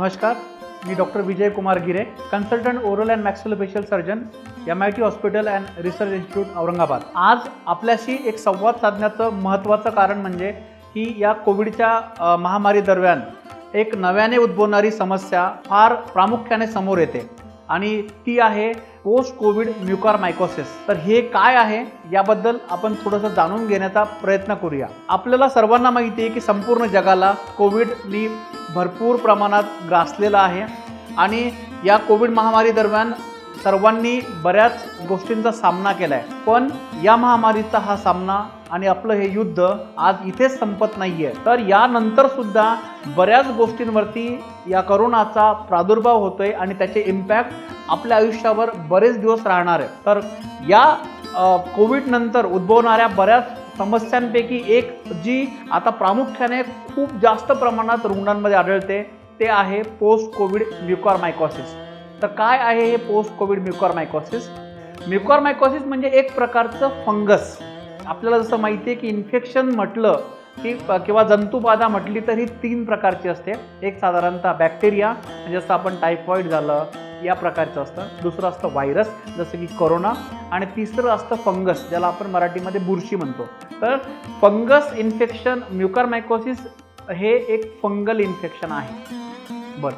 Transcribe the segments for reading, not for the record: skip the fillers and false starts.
नमस्कार, मी doctor Vijay Kumar Gire, consultant oral and maxillofacial surgeon, MIT hospital and research institute Aurangabad. आज आपल्याशी एक संवाद साधण्याचं महत्त्वाचं कारण म्हणजे की या कोविडच्या महामारी दरम्यान एक नव्याने उद्भवणारी समस्या फार प्रामुख्याने समोर येते आणि ती आहे पोस्ट कोविड म्युकरमायकोसिस। तर हे काय आहे याबद्दल आपण थोडंसं जाणून घेण्याचा प्रयत्न करूया। आपल्याला सर्वांना माहिती आहे की संपूर्ण जगाला कोविडनी भरपूर प्रमाणात ग्रासलेलं आहे आणि या कोविड महामारी दरम्यान सर्वांनी बऱ्याच गोष्टींचा सामना केला आहे, पण या महामारीचा हा सामना आणि आपलं हे युद्ध आज इथेच संपत नाही आहे। तर यानंतर सुद्धा बऱ्याच गोष्टींवरती या कोरोनाचा प्रादुर्भाव होतोय आणि त्याचे इम्पॅक्ट आपल्या आयुष्यावर बरेच दिवस राहणार आहे। तर या कोविड नंतर उद्भवणाऱ्या बऱ्याच समस्यांपैकी एक जी आता प्रामुख्याने खूप जास्त प्रमाणात रुग्णांमध्ये आढळते ते आहे पोस्ट कोविड म्युकरमायकोसिस। तर काय आहे हे पोस्ट कोविड म्युकरमायकोसिस? म्युकरमायकोसिस म्हणजे एक प्रकारचं फंगस। आपल्याला जसं माहिती आहे की इन्फेक्शन म्हटलं की किंवा जंतुबाधा म्हटली तर ही 3 प्रकारची असते। एक साधारणतः बॅक्टेरिया म्हणजे जसं आपण टायफॉइड झालं या प्रकारचं असतं, दुसरं असतं व्हायरस जसं की कोरोना आणि तिसरं असतं फंगस ज्याला आपण मराठीमध्ये बुरशी म्हणतो। तर फंगस इन्फेक्शन म्युकरमायकोसिस हे एक फंगल इन्फेक्शन आहे। बरं,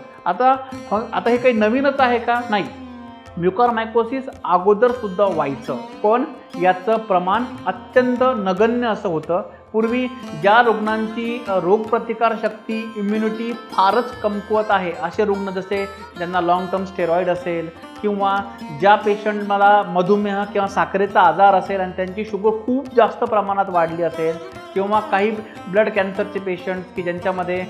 आता हे काही नवीनच आहे का? नाही, म्युकरमायकोसिस अगोदर सुद्धा व्हायचं, पण याचं प्रमाण अत्यंत नगण्य असं होतं। पूर्वी ज्या रुग्णांची रोगप्रतिकार शक्ती इम्युनिटी फारच कमकुवत आहे असे रुग्ण, जसे ज्यांना लॉंग टर्म स्टेरॉइड असेल किंवा ज्या पेशंटला मधुमेह किंवा साखरेचा आजार असेल आणि त्यांची शुगर खूप जास्त प्रमाणात वाढली असेल किंवा काही ब्लड कॅन्सरचे पेशंट्स की ज्यांच्यामध्ये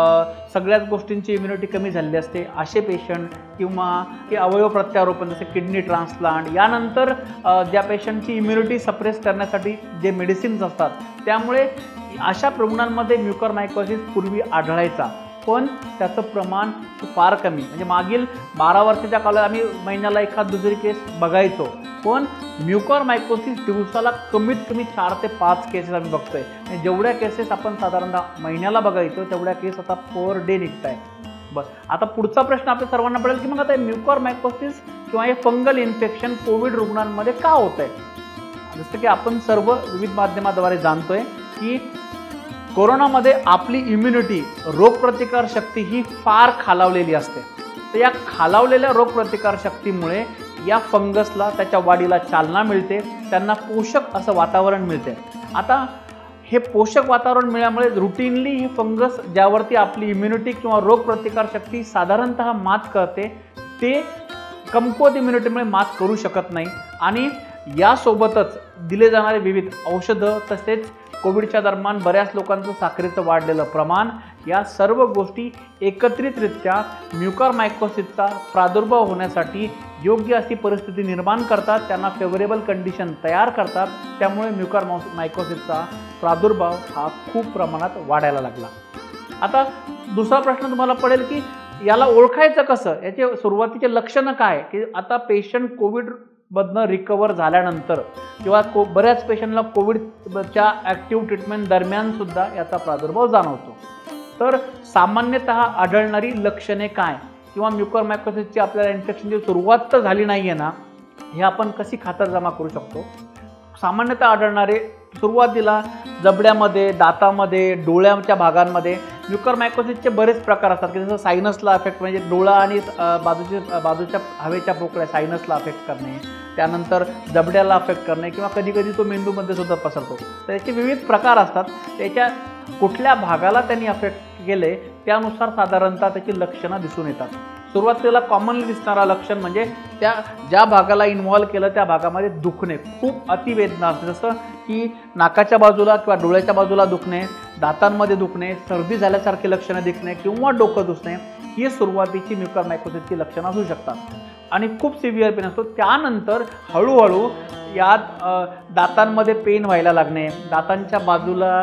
सगळ्याच गोष्टींची इम्युनिटी कमी झालेली असते असे पेशंट किंवा की अवयव प्रत्यारोपण जसे किडनी ट्रान्सप्लांट यानंतर ज्या पेशंटची इम्युनिटी सप्रेस करण्यासाठी जे मेडिसिन्स असतात त्यामुळे अशा रुग्णांमध्ये म्युकरमायकोसिस पूर्वी आढळायचा, पण त्याचं प्रमाण फार कमी। म्हणजे मागील 12 वर्षाच्या काळात आम्ही महिन्याला एखाद दुसरी केस बघायचो, पण म्युकरमायकोसिस दिवसाला कमीत कमी 4 ते 5 केसेस आम्ही बघतोय। म्हणजे जेवढ्या केसेस आपण साधारणतः महिन्याला बघायचो तेवढ्या केस आता पर डे निघत आहे। बस, आता पुढचा प्रश्न आपल्या सर्वांना पडेल की मग आता म्युकरमायकोसिस किंवा हे फंगल इन्फेक्शन कोविड रुग्णांमध्ये का होत आहे? जसं की आपण सर्व विविध माध्यमाद्वारे जाणतोय की कोरोनामध्ये आपली इम्युनिटी रोगप्रतिकार शक्ती ही फार खालावलेली असते। तर या खालावलेल्या रोगप्रतिकार शक्तीमुळे या फंगसला त्याच्या वाढीला चालना मिळते, त्यांना पोषक असं वातावरण मिळते। आता हे पोषक वातावरण मिळाल्यामुळे रुटीनली ही फंगस ज्यावरती आपली इम्युनिटी किंवा रोगप्रतिकार शक्ती साधारणतः मात करते ते कमकुवत इम्युनिटीमुळे मात करू शकत नाही आणि यासोबतच दिले जाणारे विविध औषधं तसेच कोविडच्या दरम्यान बऱ्याच लोकांचं साखरेचं वाढलेलं प्रमाण या सर्व गोष्टी एकत्रितरित्या म्युकरमायकोसिसचा प्रादुर्भाव होण्यासाठी योग्य अशी परिस्थिती निर्माण करतात, त्यांना फेवरेबल कंडिशन तयार करतात। त्यामुळे म्युकरमायकोसिसचा प्रादुर्भाव हा खूप प्रमाणात वाढायला लागला। आता दुसरा प्रश्न तुम्हाला पडेल की याला ओळखायचं कसं, याचे सुरुवातीचे लक्षणं काय? की आता पेशंट कोविडमधनं रिकवर झाल्यानंतर किंवा बऱ्याच पेशंटला कोविडच्या ॲक्टिव्ह ट्रीटमेंट दरम्यान सुद्धा याचा प्रादुर्भाव जाणवतो। तर सामान्यतः आढळणारी लक्षणे काय किंवा म्युकरमायकोसिसची आपल्याला इन्फेक्शनची सुरुवात तर झाली नाही आहे ना, हे आपण कशी खातरजमा करू शकतो? सामान्यतः आढळणारे सुरुवातीला जबड्यामध्ये, दातामध्ये, डोळ्याच्या भागांमध्ये म्युकरमायकोसिसचे बरेच प्रकार असतात की जसं सायनसला अफेक्ट म्हणजे डोळा आणि बाजूच्या हवेच्या पोकळ्या सायनसला अफेक्ट करणे, त्यानंतर जबड्याला अफेक्ट करणे किंवा कधीकधी तो मेंदूमध्ये सुद्धा पसरतो। तर याचे विविध प्रकार असतात, त्याच्या कुठल्या भागाला त्यांनी अफेक्ट केले त्यानुसार साधारणतः त्याची लक्षणं दिसून येतात। सुरुवातीला कॉमनली दिसणारा लक्षण म्हणजे त्या ज्या भागाला इन्व्हॉल्व केलं त्या भागामध्ये दुखणे, खूप अतिवेदना असते, जसं की नाकाच्या बाजूला किंवा डोळ्याच्या बाजूला दुखणे, दातांमध्ये दुखणे, सर्दी झाल्यासारखे लक्षणं दिसणे किंवा डोकं दुखणे ही सुरुवातीची म्युकरमायकोसिसची लक्षणं असू शकतात आणि खूप सिव्हिअर पेन असतो। त्यानंतर हळूहळू यात दातांमध्ये पेन व्हायला लागणे, दातांच्या बाजूला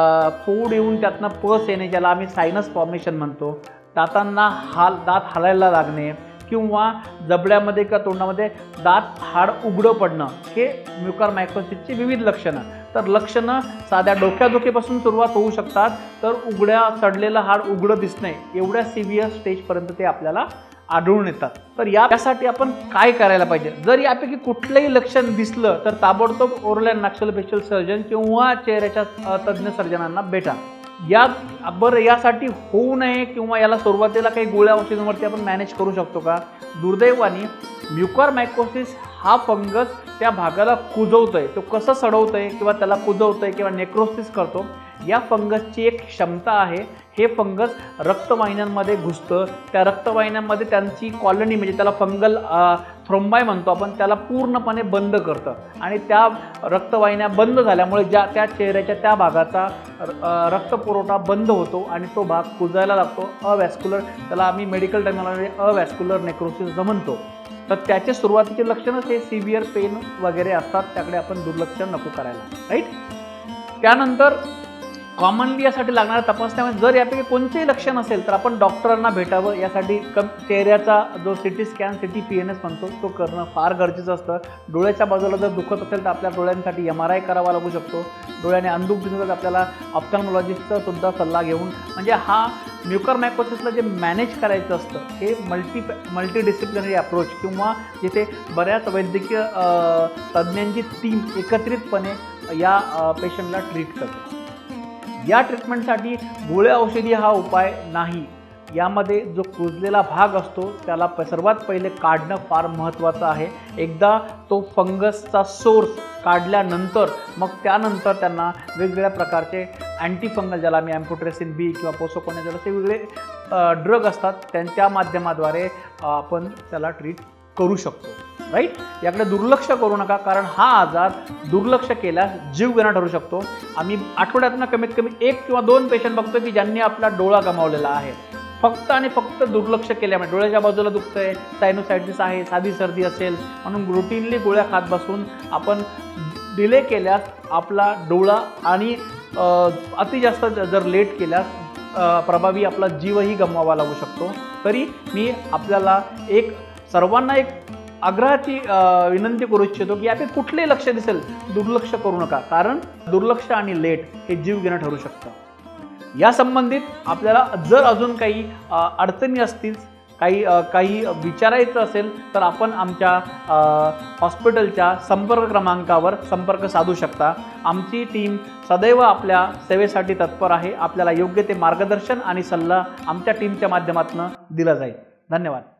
फोड येऊन त्यातनं पस येणे ज्याला आम्ही सायनस फॉर्मेशन म्हणतो, दातांना दात हलायला लागणे किंवा जबड्यामध्ये किंवा तोंडामध्ये दात हाड उघडं पडणं, हे म्युकरमायकोसिसची विविध लक्षणं. तर लक्षणं साध्या डोक्यादुखीपासून सुरुवात होऊ शकतात, तर उघड्या सडलेलं हाड उघडं दिसणे एवढ्या सिव्हिअर स्टेजपर्यंत ते आपल्याला आढळून येतात. तर यासाठी आपण काय करायला पाहिजे? जर यापैकी कुठलंही लक्षण दिसलं तर ताबडतोब ओरल अँड मॅक्सिलोफेशियल सर्जन किंवा चेहऱ्याच्या तज्ज्ञ सर्जनांना भेटा. यासाठी होऊ नये किंवा याला सुरुवातीला काही गोळ्या औषधांवरती आपण मॅनेज करू शकतो का? दुर्दैवाने म्युकरमायकोसिस हा फंगस त्या भागाला कुजवतोय. तो कसं सडवतोय किंवा त्याला कुजवतोय किंवा नेक्रोसिस करतो, या फंगसची एक क्षमता आहे. हे फंगस रक्तवाहिन्यांमध्ये घुसतं. त्या रक्तवाहिन्यांमध्ये त्यांची कॉलनी म्हणजे त्याला फंगल थ्रोम्बाय म्हणतो आपण, त्याला पूर्णपणे बंद करतं. आणि त्या रक्तवाहिन्या बंद झाल्यामुळे त्या चेहऱ्याच्या त्या भागाचा रक्तपुरवठा बंद होतो आणि तो भाग कुजायला लागतो. अवॅस्क्युलर, त्याला आम्ही मेडिकल टर्मिनॉलॉजी अवॅस्क्युलर नेक्रोसिस असं म्हणतो. तर त्याचे सुरुवातीचे लक्षणच हे सिव्हिअर पेन वगैरे असतात. त्याकडे आपण दुर्लक्ष नको करायला, राईट. त्यानंतर कॉमनली यासाठी लागणाऱ्या तपासण्यामध्ये जर यापैकी कोणतेही लक्षण असेल तर आपण डॉक्टरांना भेटावं. यासाठी चेहऱ्याचा जो सिटी स्कॅन, सिटी PNS म्हणतो, तो करणं फार गरजेचं असतं. डोळ्याच्या बाजूला जर दुखत असेल तर आपल्या डोळ्यांसाठी MRI करावा लागू शकतो. डोळ्याने अंधुक दिसत तर आपल्याला ऑप्थॅल्मॉलॉजिस्टचा सुद्धा सल्ला घेऊन, म्हणजे हा म्युकरमायकोसिसला जे मॅनेज करायचं असतं हे मल्टीडिसिप्लिनरी अप्रोच किंवा जिथे बऱ्याच वैद्यकीय तज्ज्ञांची टीम एकत्रितपणे या पेशंटला ट्रीट करते. या ट्रीटमेंटसाठी गोळ्या औषधी हा उपाय नाही. यामध्ये जो कुजलेला भाग असतो त्याला सर्वात पहिले काढणं फार महत्त्वाचं आहे. एकदा तो फंगसचा सोर्स काढल्यानंतर मग त्यानंतर त्यांना वेगवेगळ्या प्रकारचे अँटीफंगल, ज्याला आम्ही एम्फोटेरेसिन B किंवा पोसोकोनेझोल असे वेगळे ड्रग असतात, त्यांच्या माध्यमाद्वारे आपण त्याला ट्रीट करू शकतो, राईट. याकडे दुर्लक्ष करू नका, कारण हा आजार दुर्लक्ष केल्यास जीवघेणा ठरू शकतो. आम्ही आठवड्यातून कमीत कमी 1 किंवा 2 पेशंट बघतो की ज्यांनी आपला डोळा गमावलेला आहे फक्त आणि फक्त दुर्लक्ष केल्यामुळे. डोळ्याच्या बाजूला दुखतंय, सायनोसायटिस आहे, साधी सर्दी असेल म्हणून रुटीनली गोळ्या खात बसून आपण डिले केल्यास आपला डोळा आणि अति जास्त जर लेट केल्यास प्रभावी आपला जीवही गमवावा लागू शकतो. तरी मी आपल्याला सर्वांना एक आग्रहाची विनंती करू इच्छितो की यापैकी कुठलेही लक्ष दिसेल दुर्लक्ष करू नका, कारण दुर्लक्ष आणि लेट हे जीव घेणं ठरू शकतं. या संबंधित आपल्याला जर अजून काही अडचणी असतील, काही विचारायचं असेल तर आपण आमच्या हॉस्पिटलच्या संपर्क क्रमांकावर संपर्क साधू शकता. आमची टीम सदैव आपल्या सेवेसाठी तत्पर आहे. आपल्याला योग्य ते मार्गदर्शन आणि सल्ला आमच्या टीमच्या माध्यमातून दिला जाईल. धन्यवाद.